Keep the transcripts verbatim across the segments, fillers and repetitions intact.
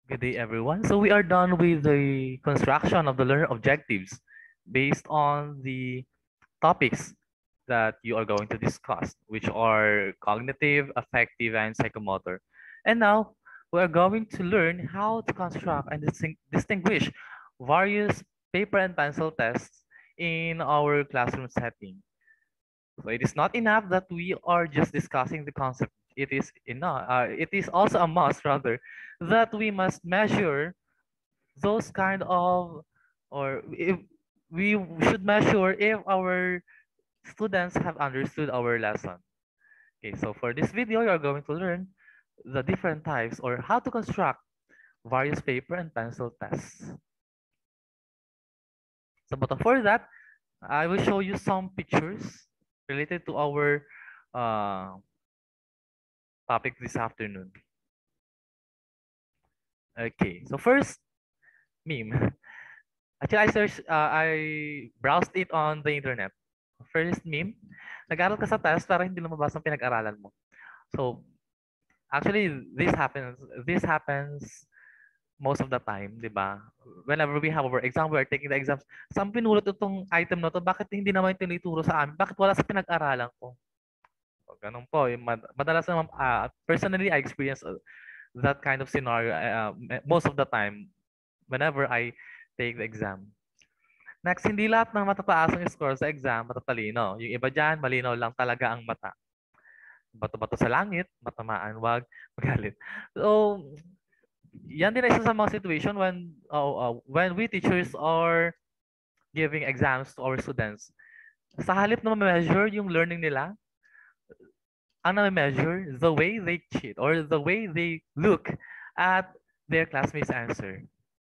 Good day, everyone. So we are done with the construction of the learner objectives based on the topics that you are going to discuss, which are cognitive, affective, and psychomotor. And now we are going to learn how to construct and distin- distinguish various paper and pencil tests in our classroom setting. So it is not enough that we are just discussing the concept. It is enough. Uh, it is also a must, rather, that we must measure those kind of, or if we should measure if our students have understood our lesson. Okay, so for this video, you are going to learn the different types or how to construct various paper and pencil tests. So, but before that, I will show you some pictures related to our uh, topic this afternoon. Okay, so first, meme. Actually, I searched, uh, I browsed it on the internet. First meme, nag-aral ka sa test para hindi lumabas ang pinag-aralan mo. So, actually, this happens, this happens most of the time, di ba? Whenever we have our exam, we are taking the exams, saan pinulot itong item na to? Bakit hindi naman tinituro sa amin? Bakit wala sa pinag-aralan ko? So, ganun po. Yung mad- Madalas naman, uh, personally, I experience uh, that kind of scenario uh, most of the time whenever I take the exam. Next, hindi lahat ng matataas ang score sa exam matatalino. Yung iba dyan, malinaw lang talaga ang mata. Bato-bato sa langit, matamaan, wag magalit. So, yan din isa sa mga situation when uh, uh, when we teachers are giving exams to our students. Sa halip na ma-measure yung learning nila, ang na-measure the way they cheat or the way they look at their classmates' answer.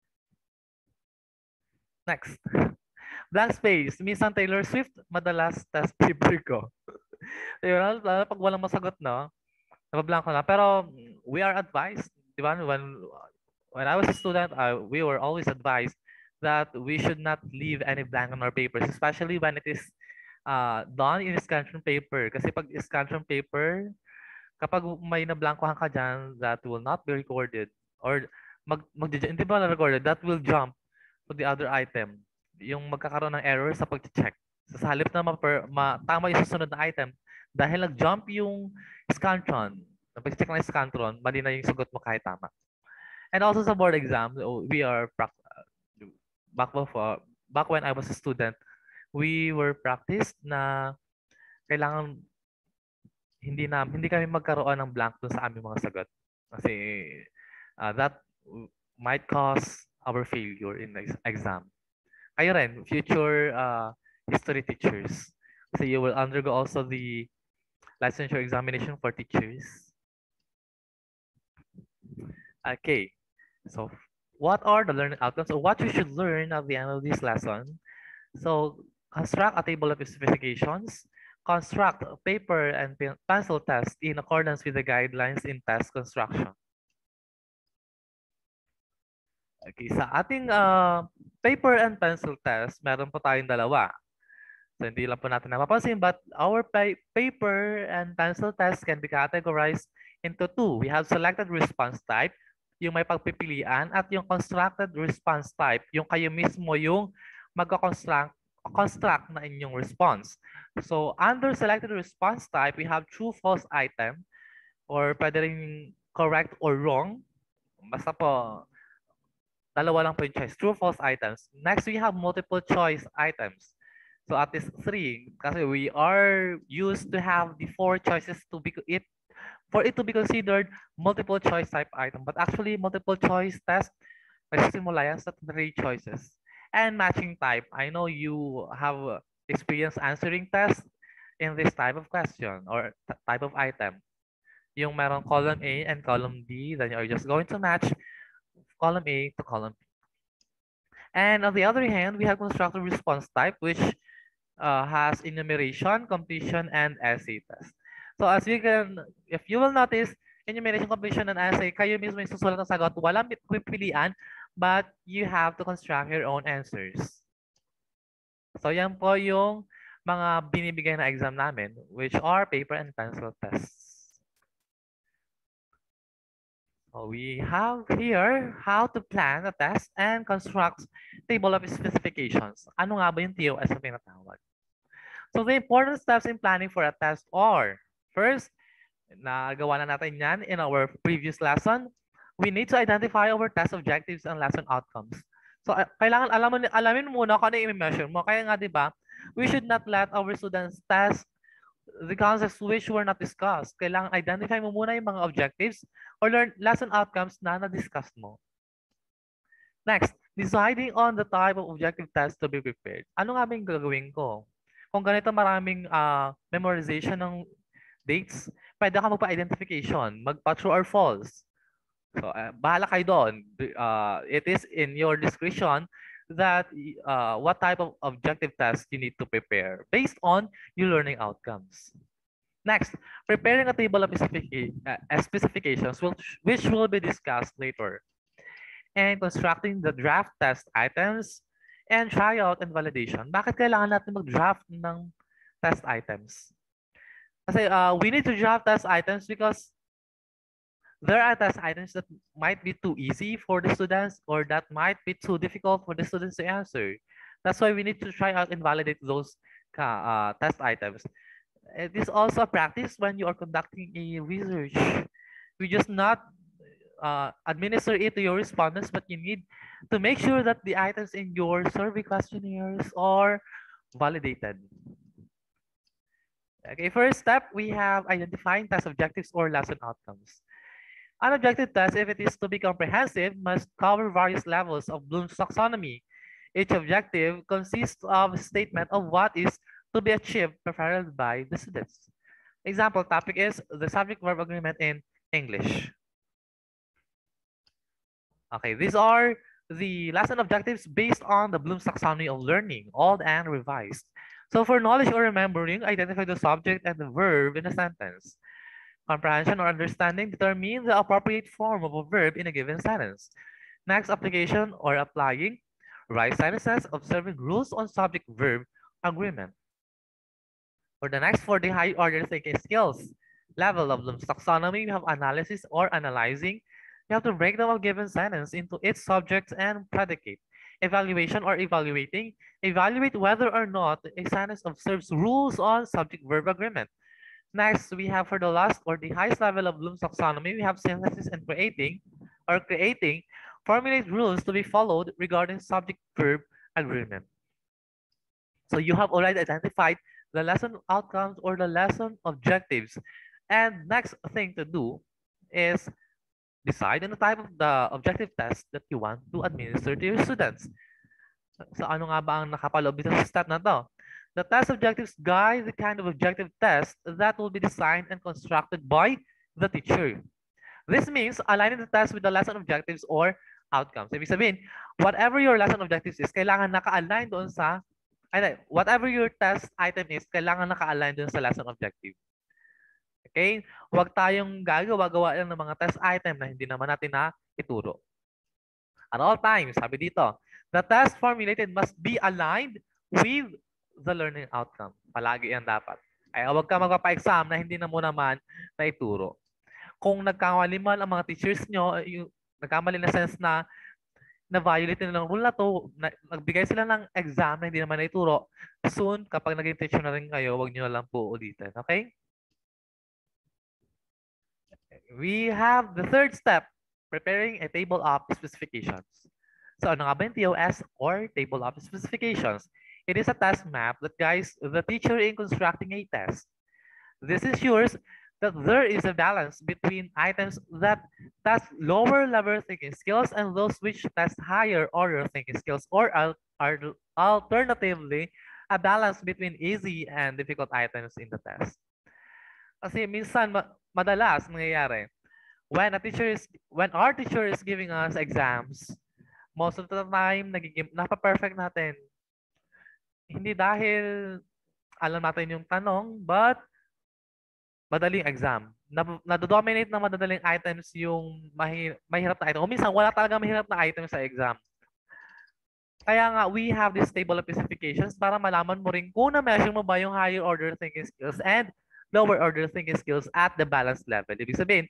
Next. Blank space. Minsan Taylor Swift, madalas test paper ko. Yun, lalo pag walang masagot, no? Nabablanko na. Pero we are advised, di ba? When, when I was a student, uh, we were always advised that we should not leave any blank on our papers, especially when it is uh, done in scansion paper. Kasi pag scansion paper, kapag may nablankohan ka dyan, that will not be recorded. Or mag, mag hindi ba na-recorded? That will jump to the other item. Yung magkakaroon ng error sa pag-check. So, sa halip na ma-per, ma, tama yung susunod na item, dahil nag-jump yung scantron, pag-check ng scantron, mali na yung sagot mo kahit tama. And also sa board exam, we are back before, back when I was a student, we were practiced na kailangan hindi na hindi kami magkaroon ng blank dun sa aming mga sagot. Kasi uh, that might cause our failure in the exam. Kayo rin, future uh, history teachers. So you will undergo also the licensure examination for teachers. Okay, so what are the learning outcomes or what you should learn at the end of this lesson? So construct a table of specifications, construct a paper and pencil test in accordance with the guidelines in test construction. Okay, sa ating uh, paper and pencil test, meron po tayong dalawa. So hindi lang po natin napapansin, but our pa paper and pencil test can be categorized into two. We have selected response type, yung may pagpipilian, at yung constructed response type, yung kayo mismo yung magka-construct construct na inyong response. So under selected response type, we have true, false item, or pwede rin correct or wrong. Basta po, dalawa lang po yung choice, true, false items. Next, we have multiple choice items. So at least three, kasi we are used to have the four choices to be it for it to be considered multiple choice type item. But actually, multiple choice test, nagsisimula yan sa three choices. And matching type, I know you have experience answering tests in this type of question or type of item. Yung meron column A and column B, then you're just going to match column A to column B. And on the other hand, we have constructed response type, which uh, has enumeration, completion, and essay test. So as you can, if you will notice, enumeration, completion, and essay, kayo mismo yung susulat ng sagot, walang pipilian, but you have to construct your own answers. So yan po yung mga binibigay na exam namin, which are paper and pencil tests. We have here how to plan a test and construct table of specifications. Ano nga ba yung T O S na tinatawag? So the important steps in planning for a test are, first, nagawa na natin yan in our previous lesson, we need to identify our test objectives and lesson outcomes. So uh, kailangan alam mo, alamin muna kung ano yung i-measure mo. Kaya nga, di ba, we should not let our students test the concepts which were not discussed. Kailangan identify mo muna yung mga objectives or learn lesson outcomes na na-discuss mo. Next, deciding on the type of objective test to be prepared. Ano nga ba yung gagawin ko? Kung ganito maraming uh, memorization ng dates, pwede ka magpa-identification, magpa-true or false. So, uh, bahala kayo doon. Uh, it is in your discretion that uh, what type of objective test you need to prepare based on your learning outcomes. Next, preparing a table of specific, uh, specifications which, which will be discussed later. And constructing the draft test items and tryout and validation. Bakit kailangan natin mag-draft ng test items? Kasi uh, we need to draft test items because there are test items that might be too easy for the students or that might be too difficult for the students to answer. That's why we need to try out and validate those uh, test items. It is also a practice when you are conducting a research. We just not uh, administer it to your respondents, but you need to make sure that the items in your survey questionnaires are validated. Okay, first step, we have identifying test objectives or lesson outcomes. An objective test, if it is to be comprehensive, must cover various levels of Bloom's taxonomy. Each objective consists of a statement of what is to be achieved preferred by the students. Example topic is the subject-verb agreement in English. Okay, these are the lesson objectives based on the Bloom's taxonomy of learning, old and revised. So for knowledge or remembering, identify the subject and the verb in a sentence. Comprehension or understanding, determine the appropriate form of a verb in a given sentence. Next, application or applying, write sentences observing rules on subject-verb agreement. For the next, for the high order thinking skills level of Bloom's taxonomy, we have analysis or analyzing. You have to break down a given sentence into its subject and predicate. Evaluation or evaluating, evaluate whether or not a sentence observes rules on subject-verb agreement. Next, we have for the last or the highest level of Bloom's taxonomy, we have synthesis and creating or creating, formulate rules to be followed regarding subject-verb agreement. So you have already identified the lesson outcomes or the lesson objectives. And next thing to do is decide on the type of the objective test that you want to administer to your students. So ano nga ba ang nakapaloob dito sa step na to? The test objectives guide the kind of objective test that will be designed and constructed by the teacher. This means aligning the test with the lesson objectives or outcomes. Ibig sabihin, whatever your lesson objectives is, kailangan naka-align doon sa, ay, whatever your test item is, kailangan naka-align doon sa lesson objective. Okay? Huwag tayong gagawa-gawa lang ng mga test item na hindi naman natin na ituro. At all times, sabi dito, the test formulated must be aligned with the learning outcome. Palagi yan dapat. Ay huwag ka magpapa-exam na hindi na mo naman na ituro. Kung nagkamali man ang mga teachers nyo, yung nagkamali na sense na na-violate nila ng rule na to, na, nagbigay sila ng exam na hindi naman na ituro, soon, kapag naging teacher na rin kayo, huwag nyo na lang po ulitin. Okay? We have the third step, preparing a table of specifications. So ano nga ba yung T O S or table of specifications? It is a task map that guides the teacher in constructing a test. This ensures that there is a balance between items that test lower level thinking skills and those which test higher order thinking skills, or are alternatively, a balance between easy and difficult items in the test. Kasi minsan, madalas nangyayari, when a teacher is, when our teacher is giving us exams, most of the time, nagiging, napa-perfect natin. Hindi dahil alam natin yung tanong, but madaling exam. Nado-dominate ng madadaling items yung mahir mahirap na item. O minsan, wala talaga mahirap na item sa exam. Kaya nga, we have this table of specifications para malaman mo rin kung na-measure mo ba yung higher order thinking skills and lower order thinking skills at the balanced level. Ibig sabihin,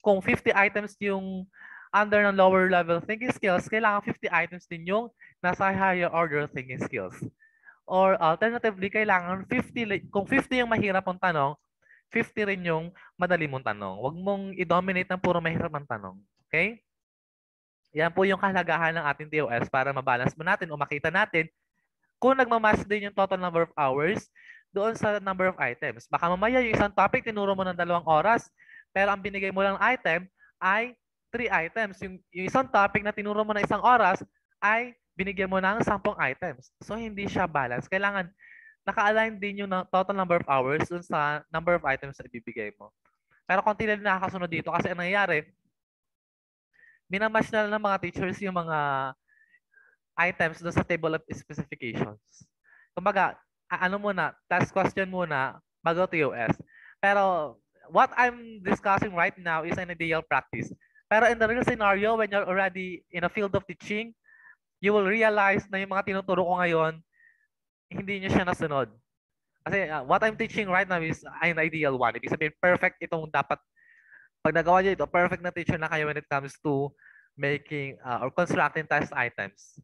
kung fifty items yung under ng lower level thinking skills, kailangan fifty items din yung nasa higher order thinking skills. Or alternatively, kailangan fifty, kung fifty yung mahirap mong tanong, fifty rin yung madali mong tanong. Huwag mong i-dominate ng puro mahirap ang tanong. Okay? Yan po yung kahalagahan ng ating T O S para mabalance mo natin o makita natin kung nagmamatch din yung total number of hours doon sa number of items. Baka mamaya yung isang topic tinuro mo ng dalawang oras, pero ang binigay mo lang item ay three items. Yung, yung isang topic na tinuro mo ng isang oras ay binigyan mo ng sampung items. So, hindi siya balance. Kailangan naka-align din yung total number of hours dun sa number of items na ibibigay mo. Pero konti lang nakakasunod dito kasi ang nangyayari, minamatch na lang ng mga teachers yung mga items doon sa table of specifications. Kumbaga, ano muna, test question muna, bago T O S. Pero what I'm discussing right now is an ideal practice. Pero in the real scenario, when you're already in a field of teaching, you will realize na yung mga tinuturo ko ngayon, hindi nyo siya nasunod. Kasi uh, what I'm teaching right now is an ideal one. Ibig sabihin, perfect itong dapat, pag nagawa nyo ito, perfect na teacher na kayo when it comes to making uh, or constructing test items.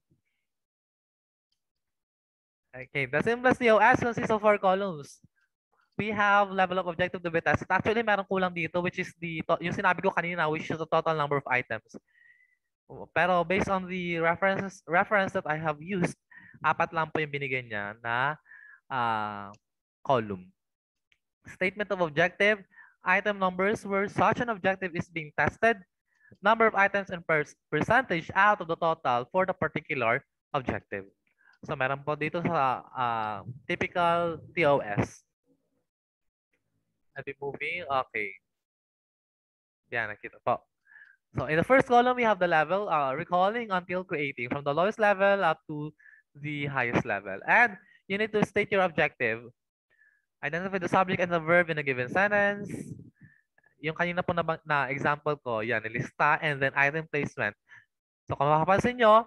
Okay, the simplest T O S consists of four columns. We have level of objective to be tested. Actually, meron kulang dito, which is the yung sinabi ko kanina, which is the total number of items. Pero based on the references reference that I have used, apat lang po yung binigay niya na uh, column. Statement of objective, item numbers where such an objective is being tested, number of items and per percentage out of the total for the particular objective. So meron po dito sa uh, typical T O S. I'll be moving. Okay. Yan, nakita po. So in the first column, we have the level, uh, recalling until creating, from the lowest level up to the highest level. And you need to state your objective. Identify the subject and the verb in a given sentence. Yung kanina po na, na example ko, yan, lista and then item placement. So kung makapansin nyo,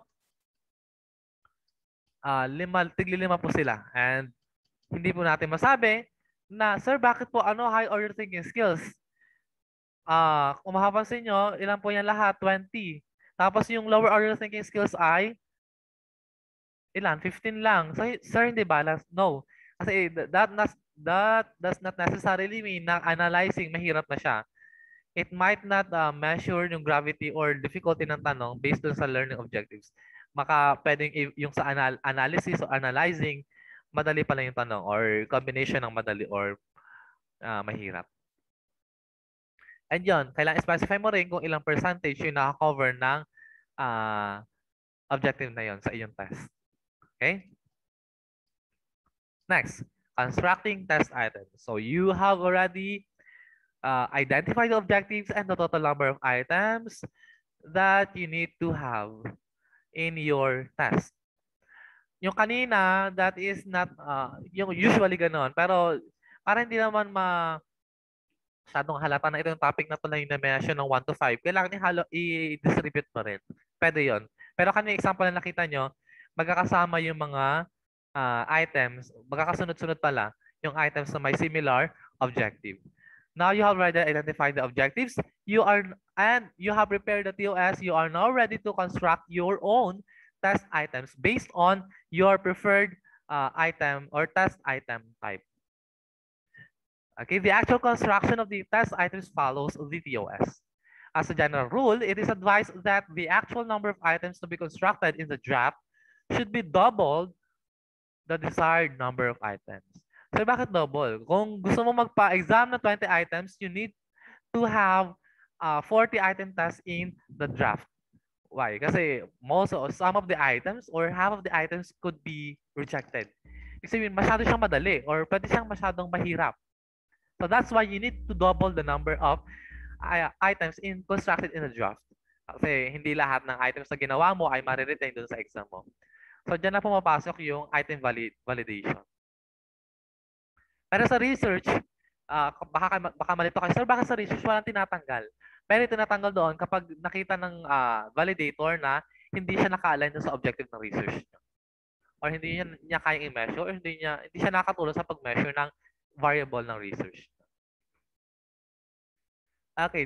uh, lima, tigli lima po sila. And hindi po natin masabi na, sir, bakit po ano high order thinking skills? Ah, uh, kung mapapansin nyo, ilan po yan lahat? twenty. Tapos yung lower order thinking skills ay ilan? fifteen lang. So, sir, hindi balance? No. Kasi that, that, that does not necessarily mean na analyzing mahirap na siya. It might not uh, measure yung gravity or difficulty ng tanong based on sa learning objectives. Maka pwedeng yung sa anal analysis o analyzing, madali pala yung tanong or combination ng madali or uh, mahirap. And yun, kailangan specify mo rin kung ilang percentage yung naka-cover ng uh, objective na yun sa iyong test. Okay? Next, constructing test items. So you have already uh, identified the objectives and the total number of items that you need to have in your test. Yung kanina, that is not, uh, yung usually ganon. Pero para hindi naman ma masyadong halata na ito yung topic na ito na yung na-mention ng one to five, kailangan ihalo, i-distribute mo rin. Pwede yon. Pero kanina example na nakita nyo, magkakasama yung mga uh, items, magkakasunod-sunod pala yung items na may similar objective. Now you have already identified the objectives, you are and you have prepared the T O S, you are now ready to construct your own test items based on your preferred uh, item or test item type. Okay, the actual construction of the test items follows the T O S. As a general rule, it is advised that the actual number of items to be constructed in the draft should be doubled the desired number of items. So, bakit double? Kung gusto mo magpa-exam na twenty items, you need to have uh, forty item tests in the draft. Why? Kasi most or some of the items or half of the items could be rejected. Kasi masyado siyang madali or pwede siyang masyadong mahirap. So that's why you need to double the number of uh, items in constructed in the draft. Kasi hindi lahat ng items na ginawa mo ay mariretain dun sa exam mo. So dyan na pumapasok yung item valid validation. Pero sa research, uh, baka, baka malito kayo, sir, baka sa research walang tinatanggal. Pero tinatanggal doon kapag nakita ng uh, validator na hindi siya naka-align sa objective ng research niya. Or hindi niya, niya kayang i-measure or hindi, niya, hindi siya nakatulong sa pag-measure ng variable ng research. Okay.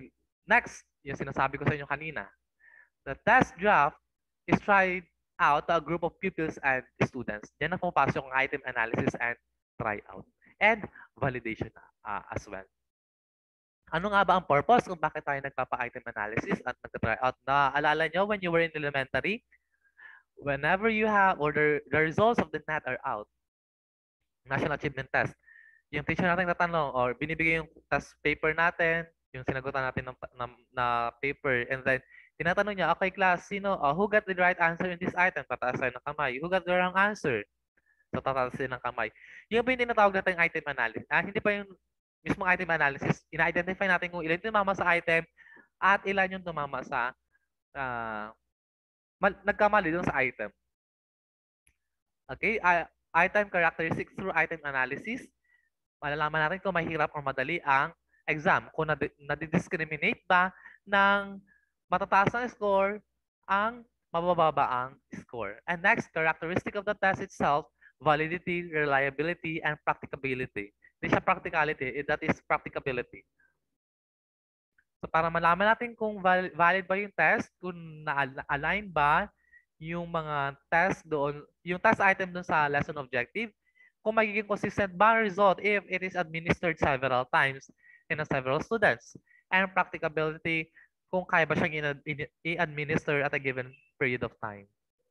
Next, yung sinasabi ko sa inyo kanina, the test draft is tried out to a group of pupils and students. Diyan na pumapasok ang item analysis and tryout. And validation uh, as well. Ano nga ba ang purpose kung bakit tayo nagpapa-item analysis at nagka-tryout? Naalala nyo when you were in elementary, whenever you have, or the, the results of the N A T are out, National Achievement Test, yung teacher natin tatanong or binibigay yung test paper natin, yung sinagutan natin ng, ng, na paper, and then tinatanong niya, okay class, sino, uh, who got the right answer in this item? Tataas tayo ng kamay. Who got the wrong answer? So, tataas tayo ng kamay. Yung ba yung tinatawag natin item analysis? Ah, hindi pa yung mismong item analysis. Ina-identify natin kung ilan tumama sa item at ilan yung tumama sa uh, nagkamali dun sa item. Okay, uh, item characteristics through item analysis. Malalaman natin kung mahirap o madali ang exam. Kung nadidiscriminate ba ng matataas na score ang mabababa ang score. And next, characteristic of the test itself, validity, reliability, and practicability. Hindi siya practicality, that is practicability. So para malaman natin kung valid ba yung test, kung na-align ba yung mga test doon, yung test item doon sa lesson objective, kung magiging consistent ba ang result if it is administered several times in a several students. And practicability, kung kaya ba siyang i-administer at a given period of time.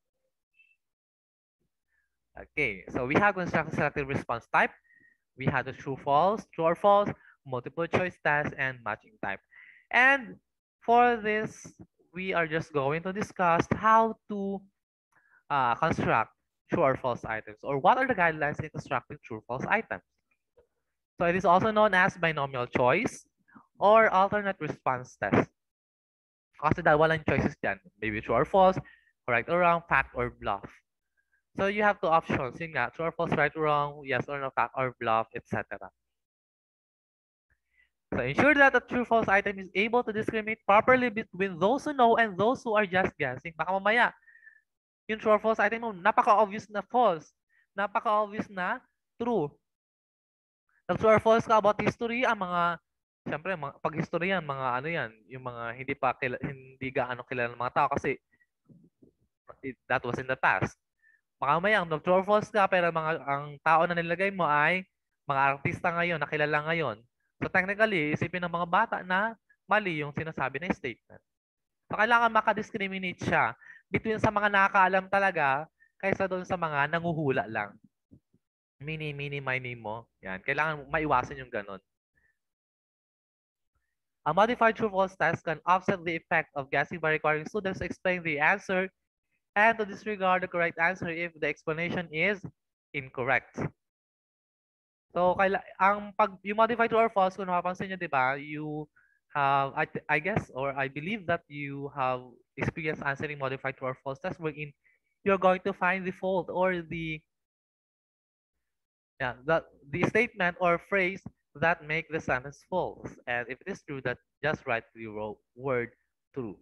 Okay, so we have constructed selective response type. We have the true false, true or false, multiple choice test, and matching type. And for this, we are just going to discuss how to uh, construct true or false items, or what are the guidelines in constructing true or false items. So it is also known as binomial choice or alternate response test. Kasi dahil walang choices dyan. Maybe true or false, correct or wrong, fact or bluff. So you have two options. Yun nga, true or false, right or wrong, yes or no, fact or bluff, et cetera. So ensure that the true-false item is able to discriminate properly between those who know and those who are just guessing. Baka mamaya, yung true or false item mo, napaka-obvious na false. Napaka-obvious na true. Nag-true or false ka about history, ang mga, siyempre, mga, pag history yan, mga ano yan, yung mga hindi pa, kila, hindi gaano kilala ng mga tao kasi it, that was in the past. Baka mamaya, nag-true or false ka, pero mga, ang tao na nilagay mo ay mga artista ngayon, nakilala ngayon. So technically, isipin ng mga bata na mali yung sinasabi ng statement. So kailangan makadiscriminate siya between sa mga nakakaalam talaga kaysa doon sa mga nanguhula lang. Mini, mini, mini mo. Yan. Kailangan maiwasan yung ganun. A modified true-false test can offset the effect of guessing by requiring students to explain the answer and to disregard the correct answer if the explanation is incorrect. So, kaila ang pag yung modified true or false, kung napapansin niyo, 'di ba? You have I, I guess or I believe that you have experience answering modified true or false test wherein you're going to find the fault or the yeah, the the statement or phrase that make the sentence false. And if it is true, that just write the word true.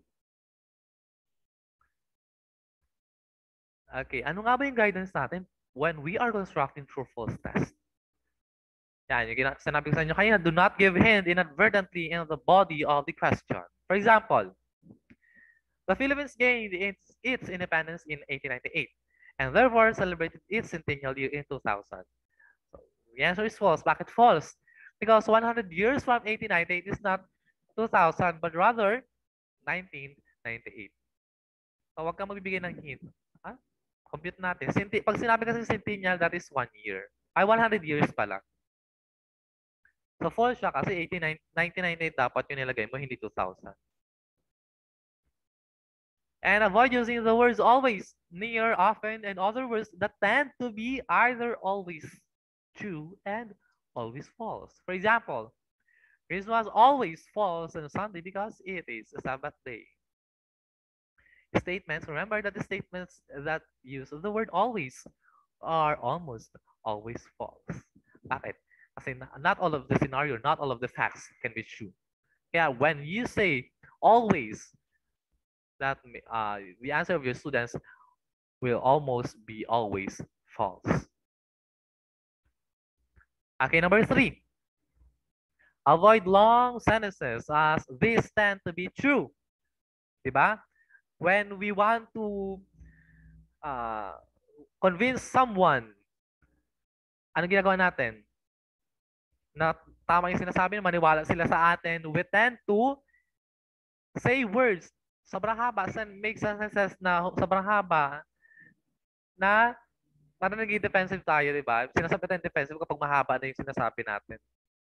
Okay, ano nga ba yung guidance natin when we are constructing true-false test? Yan, yung sinabi ko sa inyo kanina, do not give hint inadvertently in the body of the question. For example, the Philippines gained its, its independence in eighteen ninety-eight and therefore celebrated its centennial year in two thousand. So, the answer is false. Bakit false? Because one hundred years from eighteen ninety-eight is not two thousand but rather nineteen ninety-eight. So, huwag kang magbibigay ng hint. Ha? Compute natin. Centi pag sinabi kasi centennial, that is one year. Ay, one hundred years pala. So, false siya kasi nineteen ninety-eight dapat yung nilagay mo, hindi two thousand. And avoid using the words always, near, often, and other words that tend to be either always true and always false. For example, Christmas always falls on Sunday because it is a Sabbath day. Statements, remember that the statements that use the word always are almost always false. Bakit? Kasi not all of the scenario, not all of the facts can be true. Yeah, when you say always, that uh, the answer of your students will almost be always false. Okay, number three. Avoid long sentences as these tend to be true. Diba? When we want to uh, convince someone, ano ginagawa natin? Na tama yung sinasabi, maniwala sila sa atin, we tend to say words sobrang haba, make sentences na sobrang haba na parang naging defensive tayo, di ba? Sinasabi natin defensive kapag mahaba na yung sinasabi natin.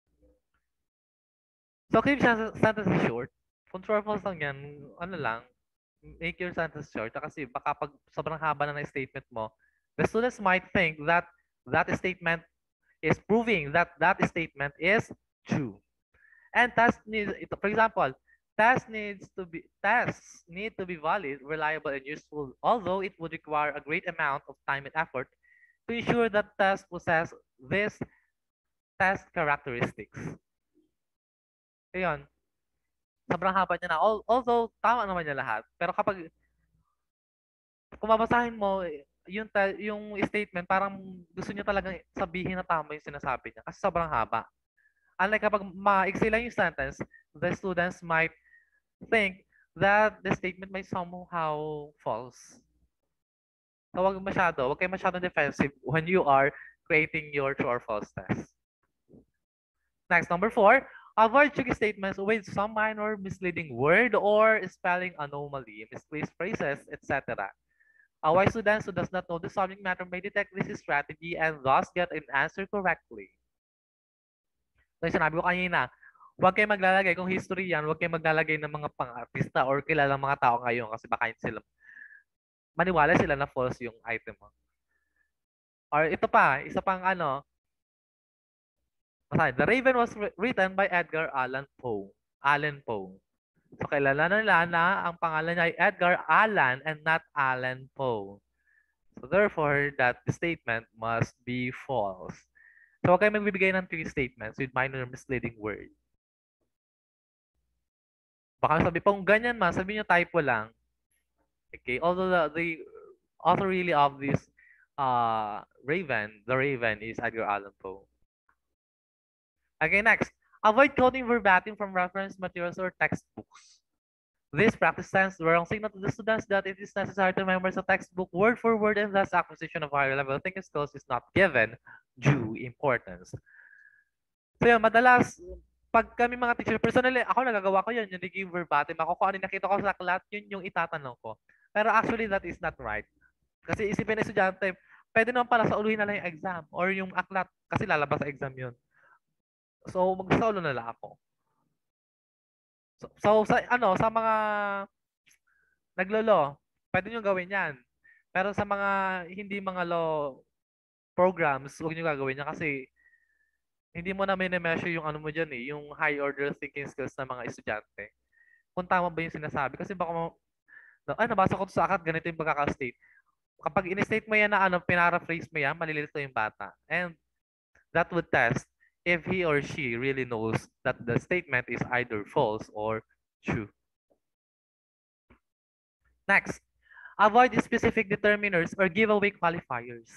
So, keep sentences short. Kung true or false lang yan, ano lang, make your sentence short. Kasi baka pag sobrang haba na ng statement mo, the students might think that that statement is proving that that statement is true. And task needs, for example, task needs to be tasks need to be valid, reliable, and useful, although it would require a great amount of time and effort to ensure that tasks possess these task characteristics. Ayun. Sobrang haba niya na. Although, tama naman niya lahat. Pero kapag, kung babasahin mo, yung, yung statement, parang gusto niya talagang sabihin na tama yung sinasabi niya. Kasi sobrang haba. Unlike kapag maiksi lang yung sentence, the students might think that the statement may somehow false. So, wag masyado. Wag kayo masyadong defensive when you are creating your true or false test. Next, number four, avoid tricky statements with some minor misleading word or spelling anomaly, misplaced phrases, et cetera. A wise student who does not know the subject matter may detect this strategy and thus get an answer correctly. So, sinabi ko kanina, huwag kayo maglalagay, kung history yan, huwag kayo maglalagay ng mga pang-artista or kilalang mga tao ngayon kasi baka sila, maniwala sila na false yung item mo. Or ito pa, isa pang ano, The Raven was written by Edgar Allan Poe. Allan Poe. So, kilala nila na ang pangalan niya ay Edgar Allan and not Allan Poe. So, therefore, that the statement must be false. So, huwag kayo magbibigay ng three statements with minor misleading word. Baka sabi pa, kung ganyan man, sabi nyo typo lang. Okay, although the, the author really of this uh, Raven, the Raven is Edgar Allan Poe. Okay, next. Avoid quoting verbatim from reference materials or textbooks. This practice sends the wrong signal to the students that it is necessary to memorize a textbook word for word and thus acquisition of higher level thinking skills is not given due importance. So yun, madalas, pag kami mga teacher, personally, ako nagagawa ko yun, yung naging verbatim. Ako kung ano nakita ko sa class, yun yung itatanong ko. Pero actually, that is not right. Kasi isipin na estudyante, pwede naman pala sa uluhin na lang yung exam or yung aklat kasi lalabas sa exam yun. So, mag-solo na lang ako. So, so, sa, ano, sa mga naglolo, pwede nyo gawin yan. Pero sa mga hindi mga law programs, huwag nyo gagawin yan kasi hindi mo na mini-measure yung ano mo dyan eh, yung high order thinking skills ng mga estudyante. Kung tama ba yung sinasabi. Kasi baka, ay, nabasa ko sa akad, ganito yung pagkaka-state. Kapag in-state mo yan na ano, pinaraphrase mo yan, malilito yung bata. And that would test if he or she really knows that the statement is either false or true. Next, avoid specific determiners or giveaway qualifiers.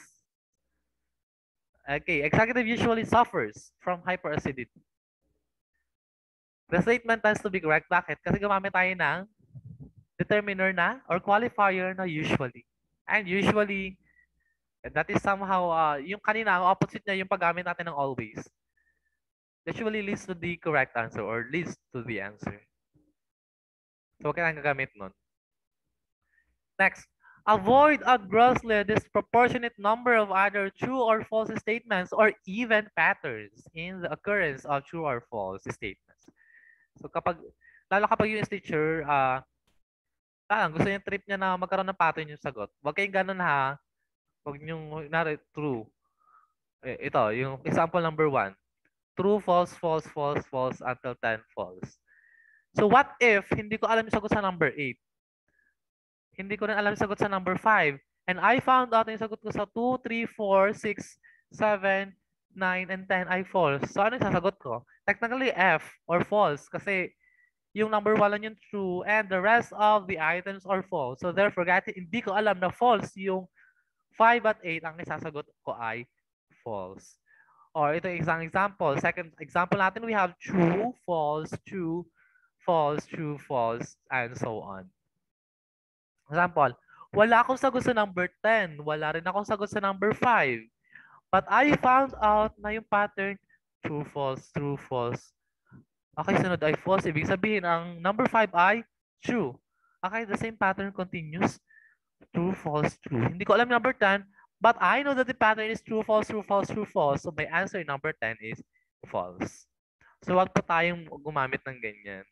Okay, executive usually suffers from hyperacidity. The statement tends to be correct. Bakit? Kasi gumamit tayo ng determiner na or qualifier na usually. And usually, that is somehow, uh, yung kanina, ang opposite niya yung paggamit natin ng always. Usually leads to the correct answer or leads to the answer. So, huwag kailangan gagamit nun. Next, avoid a grossly disproportionate number of either true or false statements or even patterns in the occurrence of true or false statements. So, kapag, lalo kapag yung teacher, uh, parang gusto yung trip niya na magkaroon ng pattern yung sagot. Huwag kayong ganun ha. Huwag niyong, nari, true. Eh, ito, yung example number one. True, false, false, false, false, until ten false. So what if hindi ko alam yung sagot sa number eight? Hindi ko rin alam yung sagot sa number five. And I found out yung sagot ko sa two, three, four, six, seven, nine, and ten ay false. So ano yung sasagot ko? Technically F or false kasi yung number one lang yung true and the rest of the items are false. So therefore, kahit hindi ko alam na false yung five at eight, ang isasagot ko ay false. Or ito isang example. Second example natin, we have true, false, true, false, true, false, and so on. Example, wala akong sagot sa number ten. Wala rin akong sagot sa number five. But I found out na yung pattern, true, false, true, false. Okay, sunod ay false. Ibig sabihin, ang number five ay true. Okay, the same pattern continues. True, false, true. Hindi ko alam number ten, but I know that the pattern is true, false, true, false, true, false. So my answer number ten is false. So wag po tayong gumamit ng ganyan.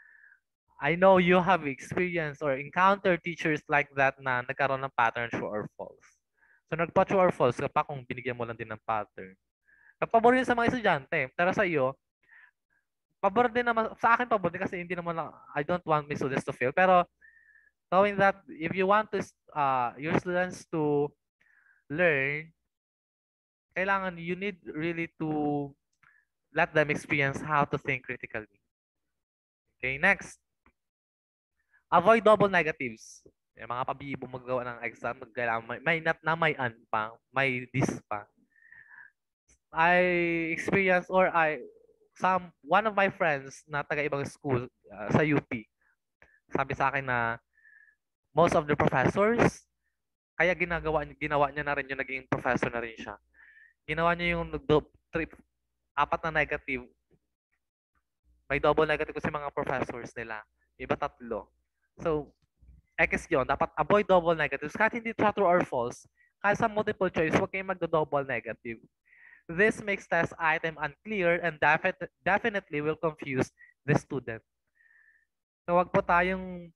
I know you have experienced or encountered teachers like that na nagkaroon ng pattern true or false. So nagpa true or false kapag kung binigyan mo lang din ng pattern. Pabor yun sa mga estudyante. Pero sa iyo, pabor din naman, sa akin pabor din kasi hindi naman lang, I don't want my students to fail. Pero knowing that if you want to, uh, your students to learn, kailangan you need really to let them experience how to think critically. Okay, next. Avoid double negatives. Yung mga pabibo maggawa ng exam, magkailangan may, may not na may an pa, may this pa. I experienced or I some one of my friends na taga ibang school uh, sa U P. Sabi sa akin na most of the professors kaya ginagawa ginawa niya na rin yung naging professor na rin siya. Ginawa niya yung trip apat na negative. May double negative kasi mga professors nila. Iba tatlo. So, X yun. Dapat avoid double negatives. Kahit hindi true or false, kahit sa multiple choice, huwag kayong magdo-double negative. This makes test item unclear and defi definitely will confuse the student. So, huwag po tayong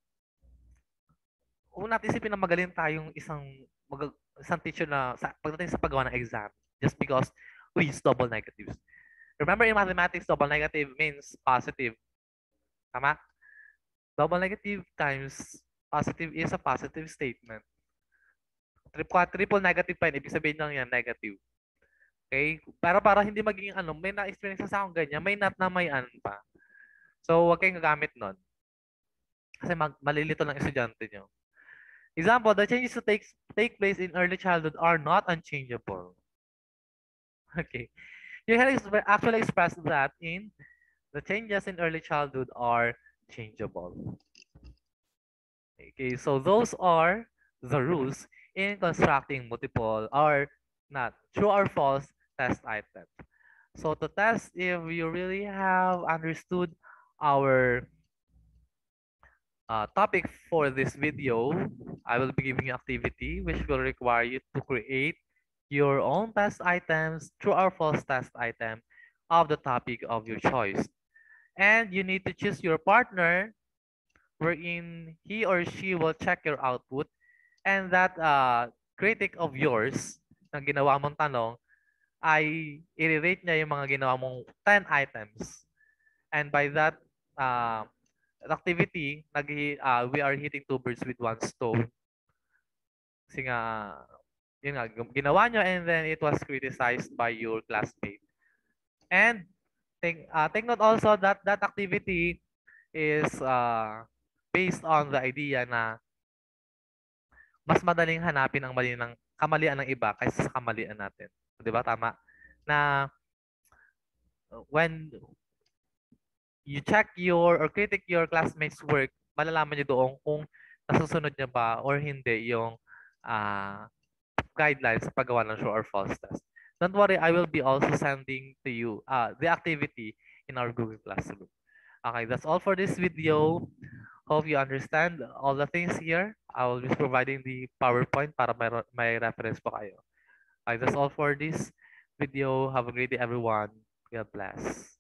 huwag natin isipin na magaling tayong isang mag, isang teacher na sa, pagdating sa paggawa ng exam just because we use double negatives. Remember in mathematics, double negative means positive. Tama? Double negative times positive is a positive statement. Triple, triple negative pa yun. Ibig sabihin lang yan, negative. Okay? Pero para hindi maging ano, may na-experience sa akong ganyan, may not na may an pa. So, huwag kayong gagamit nun. Kasi mag, malilito ng estudyante nyo. Example, the changes that take, take place in early childhood are not unchangeable. Okay. You can actually express that in the changes in early childhood are changeable. Okay, so those are the rules in constructing multiple or not true or false test items. So to test if you really have understood our uh, topic for this video, I will be giving you activity which will require you to create your own test items, true or false test item of the topic of your choice. And you need to choose your partner wherein he or she will check your output and that uh, critic of yours na ginawa mong tanong ay i-rate niya yung mga ginawa mong ten items. And by that uh, activity, nag, uh, we are hitting two birds with one stone. Kasi nga, yun nga, ginawa nyo and then it was criticized by your classmate. And take, uh, take note also that that activity is uh, based on the idea na mas madaling hanapin ang mali ng kamalian ng iba kaysa sa kamalian natin. 'Di ba tama? Na when you check your or critic your classmates' work, malalaman niyo doon kung nasusunod niya ba or hindi yung uh, guidelines sa paggawa ng true or false test. Don't worry, I will be also sending to you uh, the activity in our Google Classroom. Okay, that's all for this video. Hope you understand all the things here. I will be providing the PowerPoint para may, may reference po kayo. Okay, that's all for this video. Have a great day, everyone. God bless.